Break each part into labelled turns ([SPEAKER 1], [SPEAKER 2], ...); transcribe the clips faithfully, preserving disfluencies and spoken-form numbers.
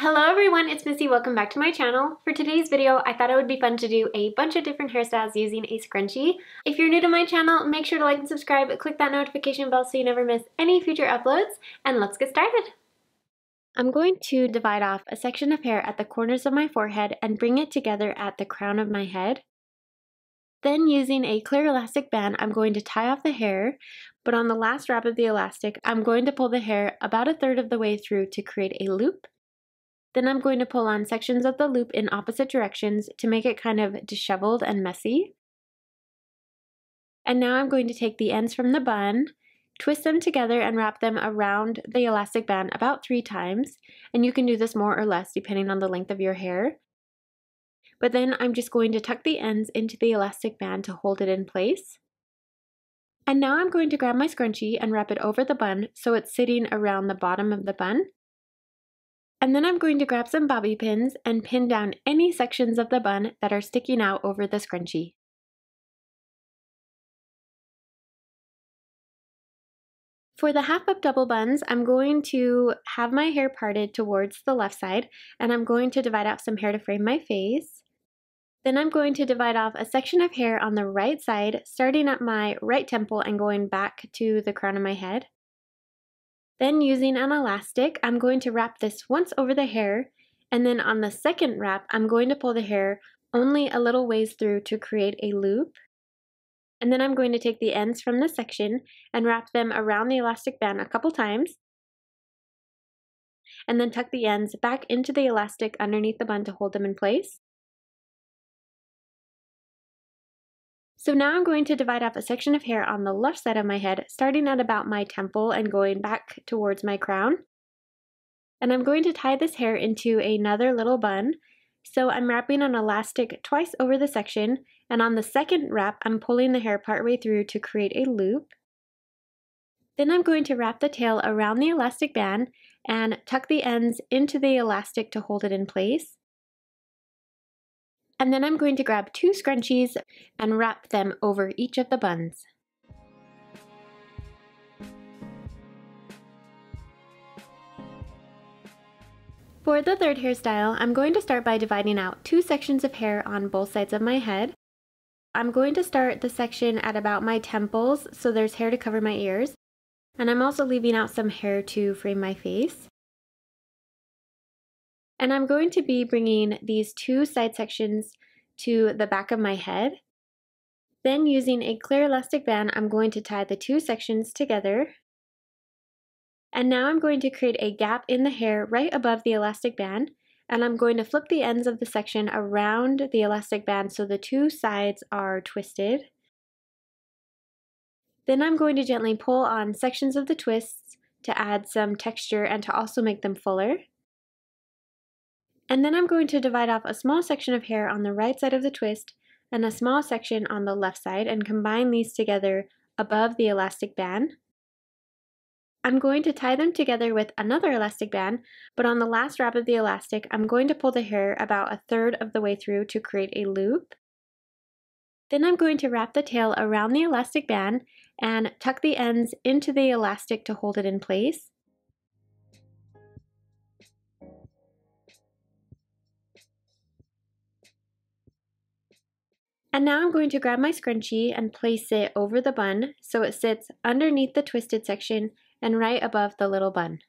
[SPEAKER 1] Hello everyone, it's Missy. Welcome back to my channel. For today's video, I thought it would be fun to do a bunch of different hairstyles using a scrunchie. If you're new to my channel, make sure to like and subscribe, click that notification bell so you never miss any future uploads, and let's get started. I'm going to divide off a section of hair at the corners of my forehead and bring it together at the crown of my head. Then using a clear elastic band, I'm going to tie off the hair, but on the last wrap of the elastic, I'm going to pull the hair about a third of the way through to create a loop. Then I'm going to pull on sections of the loop in opposite directions to make it kind of disheveled and messy. And now I'm going to take the ends from the bun, twist them together and wrap them around the elastic band about three times. And you can do this more or less depending on the length of your hair. But then I'm just going to tuck the ends into the elastic band to hold it in place. And now I'm going to grab my scrunchie and wrap it over the bun so it's sitting around the bottom of the bun. And then I'm going to grab some bobby pins and pin down any sections of the bun that are sticking out over the scrunchie. For the half up double buns, I'm going to have my hair parted towards the left side, and I'm going to divide out some hair to frame my face. Then I'm going to divide off a section of hair on the right side, starting at my right temple and going back to the crown of my head. Then using an elastic, I'm going to wrap this once over the hair, and then on the second wrap, I'm going to pull the hair only a little ways through to create a loop. And then I'm going to take the ends from this section and wrap them around the elastic band a couple times, and then tuck the ends back into the elastic underneath the bun to hold them in place. So now I'm going to divide off a section of hair on the left side of my head, starting at about my temple and going back towards my crown. And I'm going to tie this hair into another little bun. So I'm wrapping an elastic twice over the section, and on the second wrap, I'm pulling the hair partway through to create a loop. Then I'm going to wrap the tail around the elastic band and tuck the ends into the elastic to hold it in place. And then I'm going to grab two scrunchies and wrap them over each of the buns. For the third hairstyle, I'm going to start by dividing out two sections of hair on both sides of my head. I'm going to start the section at about my temples, so there's hair to cover my ears. And I'm also leaving out some hair to frame my face. And I'm going to be bringing these two side sections to the back of my head. Then using a clear elastic band, I'm going to tie the two sections together. And now I'm going to create a gap in the hair right above the elastic band. And I'm going to flip the ends of the section around the elastic band so the two sides are twisted. Then I'm going to gently pull on sections of the twists to add some texture and to also make them fuller. And then I'm going to divide off a small section of hair on the right side of the twist and a small section on the left side and combine these together above the elastic band. I'm going to tie them together with another elastic band, but on the last wrap of the elastic, I'm going to pull the hair about a third of the way through to create a loop. Then I'm going to wrap the tail around the elastic band and tuck the ends into the elastic to hold it in place. And now I'm going to grab my scrunchie and place it over the bun so it sits underneath the twisted section and right above the little bun.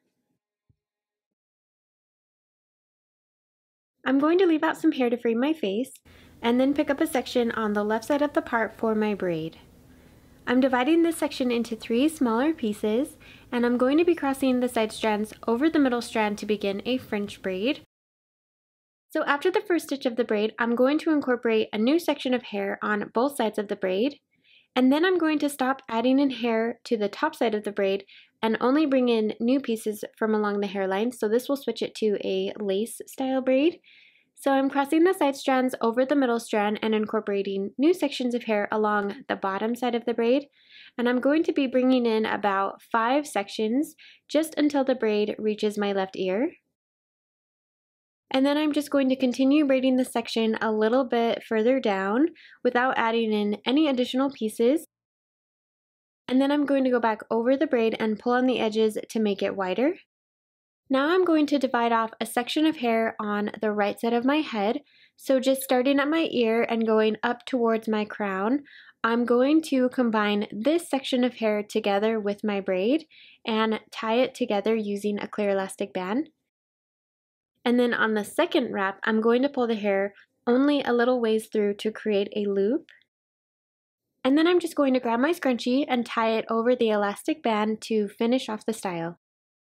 [SPEAKER 1] I'm going to leave out some hair to frame my face and then pick up a section on the left side of the part for my braid. I'm dividing this section into three smaller pieces, and I'm going to be crossing the side strands over the middle strand to begin a French braid. So after the first stitch of the braid, I'm going to incorporate a new section of hair on both sides of the braid, and then I'm going to stop adding in hair to the top side of the braid and only bring in new pieces from along the hairline, so this will switch it to a lace style braid. So I'm crossing the side strands over the middle strand and incorporating new sections of hair along the bottom side of the braid, and I'm going to be bringing in about five sections just until the braid reaches my left ear. And then I'm just going to continue braiding this section a little bit further down without adding in any additional pieces. And then I'm going to go back over the braid and pull on the edges to make it wider. Now I'm going to divide off a section of hair on the right side of my head. So just starting at my ear and going up towards my crown, I'm going to combine this section of hair together with my braid and tie it together using a clear elastic band. And then on the second wrap, I'm going to pull the hair only a little ways through to create a loop. And then I'm just going to grab my scrunchie and tie it over the elastic band to finish off the style.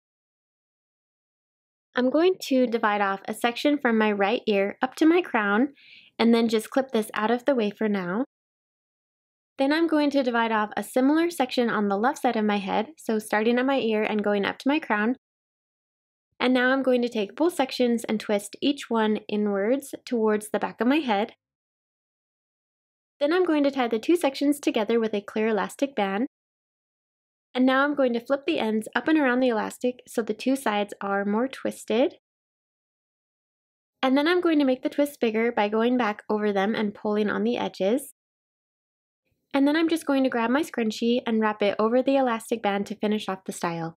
[SPEAKER 1] I'm going to divide off a section from my right ear up to my crown and then just clip this out of the way for now. Then I'm going to divide off a similar section on the left side of my head, so starting at my ear and going up to my crown. And now I'm going to take both sections and twist each one inwards towards the back of my head. Then I'm going to tie the two sections together with a clear elastic band. And now I'm going to flip the ends up and around the elastic so the two sides are more twisted. And then I'm going to make the twist bigger by going back over them and pulling on the edges. And then I'm just going to grab my scrunchie and wrap it over the elastic band to finish off the style.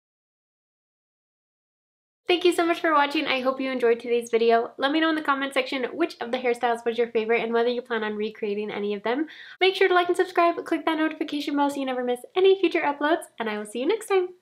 [SPEAKER 1] Thank you so much for watching. I hope you enjoyed today's video. Let me know in the comment section which of the hairstyles was your favorite and whether you plan on recreating any of them. Make sure to like and subscribe, click that notification bell so you never miss any future uploads, and I will see you next time.